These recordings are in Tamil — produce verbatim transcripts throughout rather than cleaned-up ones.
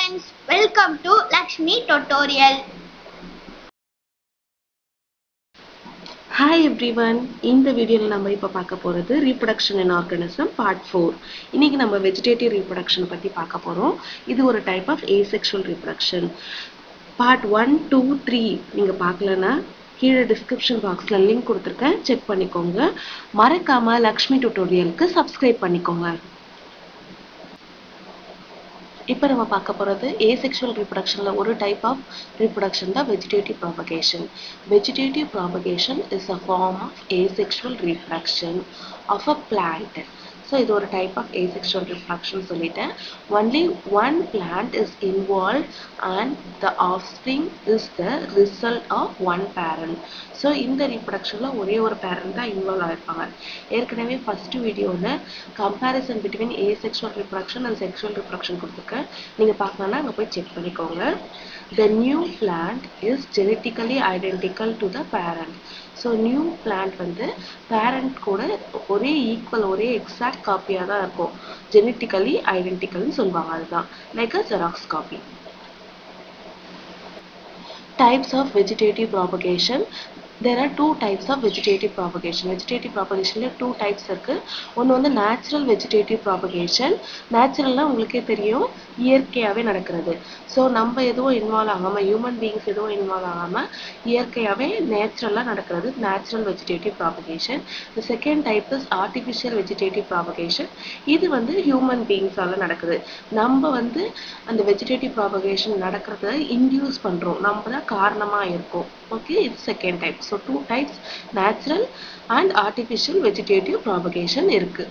friends, welcome to Lakshmi Tutorial. Hi everyone, இந்த வீடியோல நம்ம இப்ப பார்க்க போறது reproduction in organism part four. இன்னைக்கு நம்ம vegetative reproduction பத்தி பார்க்க போறோம். இது ஒரு type of asexual reproduction. part one, two, three நீங்க பார்க்கலனா கீழே description boxல link கொடுத்திருக்கேன், செக் பண்ணிக்கோங்க. மறக்காம லக்ஷ்மி tutorialக்கு subscribe பண்ணிக்கோங்க. இப்போ நம்ம பார்க்க போறது asexual reproductionல ஒரு type of reproduction தான் vegetative propagation. Vegetative propagation is a form of asexual reproduction of a plant. So இது ஒரு type of asexual reproduction சொல்லிட்டேன். Only one plant is involved and the offspring is the result of one parent. So இந்த reproductionல ஒரே ஒரு parent தான் involve ஆயிருப்பாங்க. ஏற்கனவே first வீடியோல comparison between asexual reproduction and sexual reproduction கொடுத்திருக்கேன். நீங்க பார்க்கணும்னா அங்க போய் செக் பண்ணிக்கோங்க. The new plant is genetically identical to the parent. So new plant வந்து parent கூட ஒரே equal ஒரே exact copy தான் இருக்கும். Genetically identical னு சொல்வாங்க, அதுதான் like a Xerox copy. Types of vegetative propagation. There are two types of vegetative propagation. Vegetative propagation ல two types இருக்கு. ஒன்னு வந்து natural vegetative propagation. Naturalனா உங்களுக்கே தெரியும், இயற்கையாவே நடக்கிறது. So நம்ம எதுவும் இன்வால்வ் ஆகாம, human beings எதுவும் இன்வால்வ் ஆகாம இயற்கையாவே நேச்சுரலா நடக்கிறது natural vegetative propagation. The second type is artificial vegetative propagation. இது வந்து human beings ஆல நடக்குது. நம்ம வந்து அந்த vegetative propagation நடக்கிறத induce பண்றோம், நம்ம தான் காரணமா இருக்கோம். Okay, it's second type. So two types, natural and artificial vegetative propagation இருக்கு.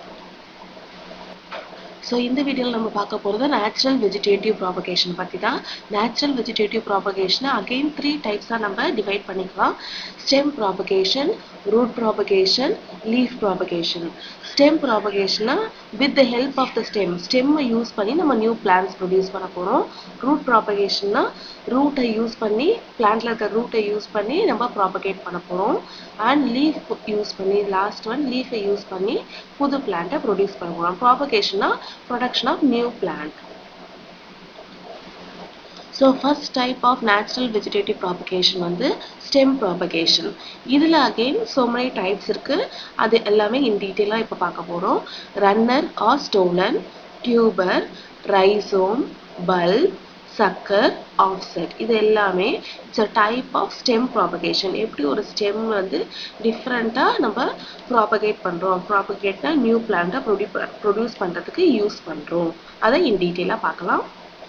So இந்த வீடியோல நம்ம பார்க்க போறது natural vegetative propagation பத்தி தான். Natural vegetative propagation again three types ஆ நம்ம divide பண்ணிக்கலாம். Stem propagation, root propagation, leaf propagation. Stem propagation with the help of the stem. Stem use பண்ணி நம்ம new plants produce பண்ண போறோம். Root propagation root யூஸ் பண்ணி plantல இருக்க root யூஸ் பண்ணி நம்ம propagate பண்ண போறோம். And leaf யூஸ் பண்ணி last one leaf யூஸ் பண்ணி புது plant produce பண்ண போறோம். Propagation production of new plant. So first type of natural vegetative propagation வந்து stem propagation. இதுல again so many types இருக்கு, அது எல்லாமே in detail இப்ப பார்க்க போறோம். Runner or stolon, tuber, rhizome, bulb, sucker, offset. இது எல்லாமே it's a type of stem propagation. எப்படி ஒரு stem வந்து different-ஆ நம்ம propagate பண்றோம், propagate-னா new plant-ஆ produce பண்றதுக்கு யூஸ் பண்றோம். அதை in detail-ஆ பார்க்கலாம்.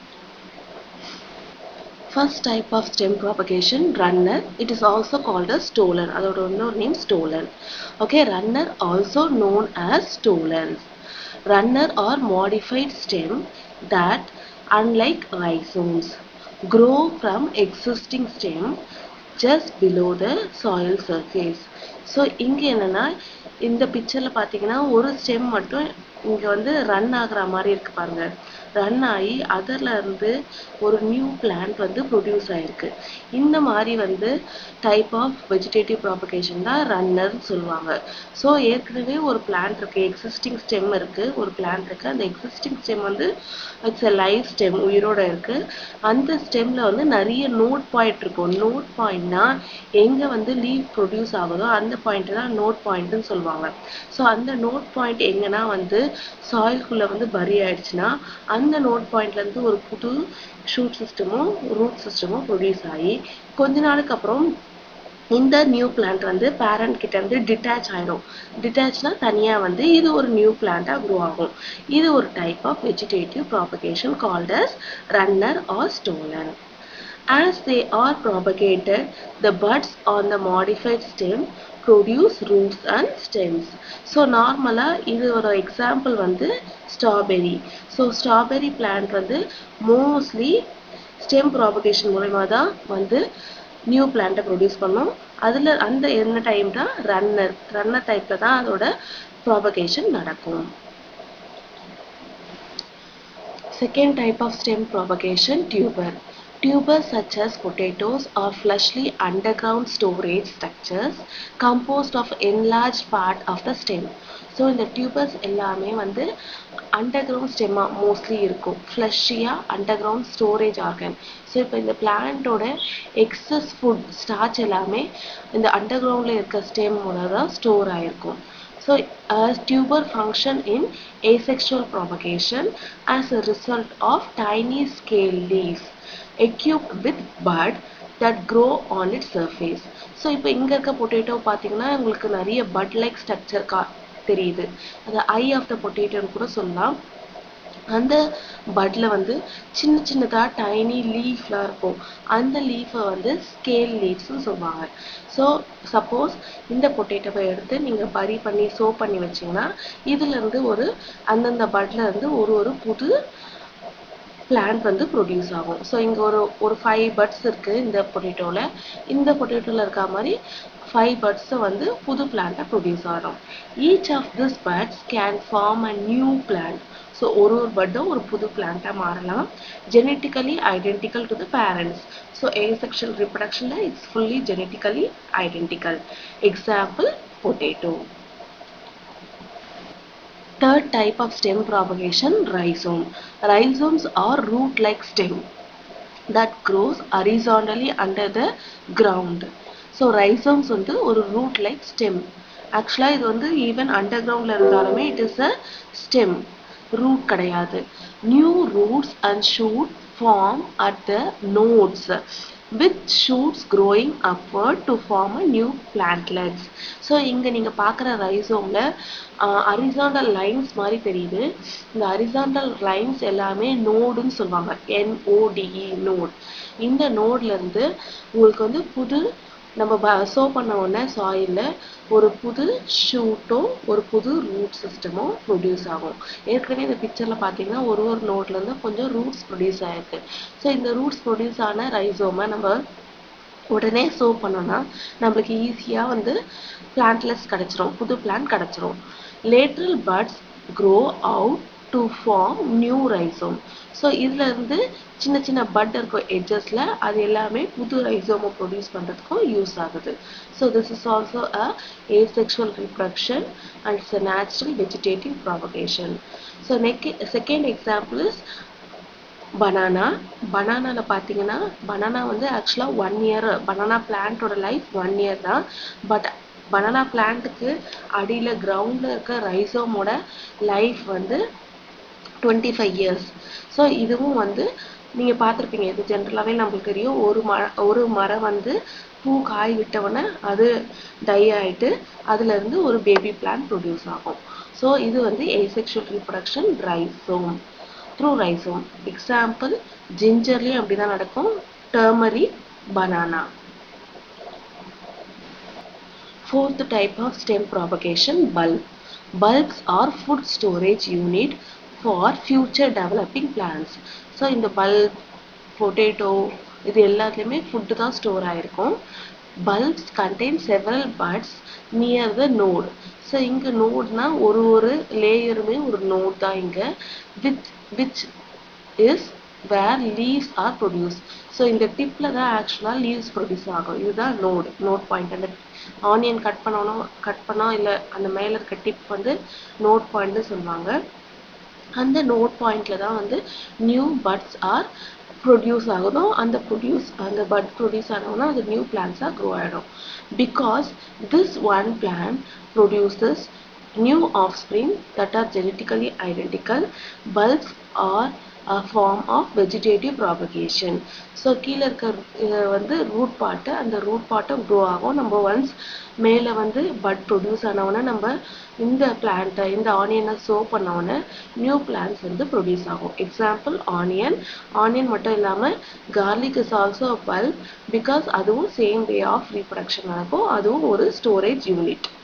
First type of stem propagation, runner. It is also called as stolon. அதோட இன்னொரு name stolon. Okay, runner also known as stolons. Runner are modified stem that, unlike rhizomes, grow from existing stem just below the soil surface. So இங்க என்னன்னா, இந்த பிக்சர்ல பாத்தீங்கன்னா ஒரு stem மட்டும் இங்க வந்து ரன் ஆகுற மாதிரி இருக்கு பாருங்க. ரன் ஆகி அதர்ல இருந்து ஒரு நியூ பிளான்ட் வந்து ப்ரொடியூஸ் ஆயிருக்கு. இந்த மாதிரி வந்து டைப் ஆஃப் வெஜிடேட்டிவ் ப்ராபகேஷன் தான் ரன்னர்னு சொல்லுவாங்க. ஸோ ஏற்கனவே ஒரு பிளான்ட் இருக்கு, எக்ஸிஸ்டிங் ஸ்டெம் இருக்கு, ஒரு பிளான்ட் இருக்கு. அந்த எக்ஸிஸ்டிங் ஸ்டெம் வந்து இட்ஸ் எ லைவ் ஸ்டெம், உயிரோட இருக்கு. அந்த ஸ்டெம்ல வந்து நிறைய நோட் பாயிண்ட் இருக்கும். நோட் பாயிண்ட்னா எங்க வந்து லீவ் ப்ரொடியூஸ் ஆகுதோ அந்த பாயிண்ட் தான் நோட் பாயிண்ட்னு சொல்லுவாங்க. ஸோ அந்த நோட் பாயிண்ட் எங்கன்னா வந்து சாயில்குள்ள வந்து பரி ஆயிடுச்சுன்னா அந்த நோட் பாயிண்ட்ல இருந்து ஒரு புது ஷூட் சிஸ்டமும் ரூட் சிஸ்டமும் ப்ரொடியூஸ் ஆகி கொஞ்ச நாளுக்கு அப்புறம் இந்த நியூ பிளான்ட் வந்து பேரண்ட் கிட்ட இருந்து டிட்டாச் ஆயிடும். டிட்டாச்னா தனியா வந்து இது ஒரு நியூ பிளான்ட்டா க்ரோ ஆகும். இது ஒரு type of vegetative propagation called as runner or stolon. As they are propagated, the buds on the modified stem produce roots and stems. So normally இது ஒரு example வந்து strawberry. So strawberry plant வந்து mostly stem propagation மூலமா தான் வந்து நியூ பிளான்ட்டை ப்ரொடியூஸ் பண்ணும். அதுல அந்த என்ன டைம் தான் ரன்னர் ரன்னர் டைப்ல தான் அதோட ப்ராபகேஷன் நடக்கும். Second type of stem propagation, tuber. Tubers such as potatoes are fleshly underground storage structures composed of enlarged part of the stem. So இந்த tubers எல்லாமே வந்து underground stem mostly இருக்கும். fleshy-ஆ underground storage organ. So இப்போ இந்த plant-ஓட excess food starch எல்லாமே இந்த underground-ல இருக்க stem மூலதான் store ஆயிருக்கும். So a tuber function in asexual propagation as a result of tiny scale leaves equipped with bud that grow on its surface. So இப்போ இங்க இருக்க potato பாத்தீங்கன்னா உங்களுக்கு நிறைய bud like structure கா தெரியுது. அது eye of the potato கூட சொல்லலாம். அந்த budல வந்து சின்ன சின்னதா tiny leafலாம் இருக்கும். அந்த leaf வந்து scale leaves னு சொல்வாங்க. So suppose இந்த பொட்டேட்டோவை எடுத்து நீங்க பரி பண்ணி சோ பண்ணி வச்சீங்கன்னா இதுல இருந்து ஒரு அந்தந்த budல இருந்து ஒரு ஒரு புது plant வந்து produce ஆகும். So இங்க ஒரு ஒரு five buds இருக்கு இந்த பொட்டேட்டோல. இந்த பொட்டேட்டோல இருக்க மாதிரி five buds வந்து புது plant produce ஆகும். Each of these buds can form a new plant. So ஒரு ஒரு bud ஒரு புது plant மாறலாம். Genetically identical to the parents. So asexual reproduction is fully genetically identical. Example, potato. Third type of stem propagation, rhizome. Rhizomes are root-like stem that grows horizontally under the ground. So rhizomes வந்து ஒரு root-like stem. Actually இது வந்து even undergroundல இருந்தாலுமே it is a stem. root கிடையாது. New roots and shoot form at the nodes with shoots growing upward to form a new plantlets. So இங்க நீங்க பார்க்குற rhizome-ல horizontal lines மாதிரி தெரியுது. இந்த horizontal lines எல்லாமே நோடுன்னு சொல்லுவாங்க. N O D E node. இந்த நோட்ல இருந்து உங்களுக்கு வந்து புது நம்ம சோ பண்ண உடனே சாயில்ல ஒரு புது ஷூட்டோ ஒரு புது ரூட் சிஸ்டமோ ப்ரொடியூஸ் ஆகும். ஏற்கனவே இந்த பிக்சர்ல பாத்தீங்கன்னா ஒரு ஒரு நோட்ல இருந்து கொஞ்சம் ரூட்ஸ் ப்ரொடியூஸ் ஆயிருக்கு. ஸோ இந்த ரூட்ஸ் ப்ரொடியூஸ் ஆன ரைசோமை நம்ம உடனே சோ பண்ணோம்னா நம்மளுக்கு ஈஸியா வந்து பிளான்ட்லெஸ் கிடைச்சிரும், புது பிளான்ட் கிடைச்சிரும். Lateral buds grow out to form new rhizome. So இதுல இருந்து சின்ன சின்ன பட் இருக்கும் எட்ஜஸ்ல, அது எல்லாமே புது ரைசோமை ப்ரொடியூஸ் பண்றதுக்கும் யூஸ் ஆகுது. So this is also a asexual reproduction and it's a natural vegetative propagation. So next second example is banana. banana ல பாத்தீங்கன்னா banana வந்து actually one year banana plant ஓட life one year தான். but banana plant க்கு அடியில groundல இருக்க rhizome ஓட life வந்து twenty-five years. so இதுவும் வந்து நீங்க பார்த்திருப்பீங்க, இது ஜெனரலாவே நமக்கு தெரியும். ஒரு ஒரு மரம் வந்து பூ காய் விட்டவன அது டை ஆயிட்டு அதுல இருந்து ஒரு பேபி பிளான்ட் ப்ரொடியூஸ் ஆகும். ஸோ இது வந்து asexual reproduction rhizome through rhizome. Example ஜிஞ்சர்லயும் அப்படிதான் நடக்கும். Turmeric, banana. Fourth type of stem propagation, bulb. Bulbs are food storage unit for future developing plants. So இந்த bulb, potato இது எல்லாத்துலயுமே ஃபுட் தான் ஸ்டோர் ஆயிருக்கும். bulbs contain several buds near the node. so இங்க நோட்னா ஒரு ஒரு லேயருமே ஒரு நோட் தான் இங்க, which which is where leaves are produced. so இந்த டிப்ல தான் ஆக்சுவலா லீவ்ஸ் ப்ரொடியூஸ் ஆகும். இதுதான் நோட் நோட் பாயிண்ட். அந்த ஆனியன் கட் பண்ணணும் கட் பண்ணா இல்ல அந்த மேல இருக்க டிப் வந்து நோட் பாயிண்ட் சொல்லுவாங்க. அந்த நோட் பாயிண்ட்ல தான் வந்து நியூ பட்ஸ் ஆர் ப்ரொடியூஸ் ஆகணும். அந்த ப்ரொடியூஸ் அந்த பட் ப்ரொடியூஸ் ஆனோம்னா அது நியூ பிளான்ட்ஸா க்ரோ ஆயிடும். Because this one plant produces new offspring that are genetically identical. Bulbs are a form of vegetative propagation. so கீழ இருக்க வந்து ரூட் பார்ட், அந்த ரூட் பார்ட்டும் க்ரோ ஆகும். நம்ம ஒன்ஸ் மேல வந்து பட் ப்ரொடியூஸ் ஆனவொடனே நம்ம இந்த பிளான்ட்டை இந்த ஆனியனை சோ பண்ணவொடனே நியூ பிளான்ட்ஸ் வந்து ப்ரொடியூஸ் ஆகும். Example onion. ஆனியன் மட்டும் இல்லாம garlic is also a bulb because அதுவும் சேம் வே ஆஃப் ரீப்ரொடக்ஷன் நடக்கும். அதுவும் ஒரு ஸ்டோரேஜ் யூனிட்.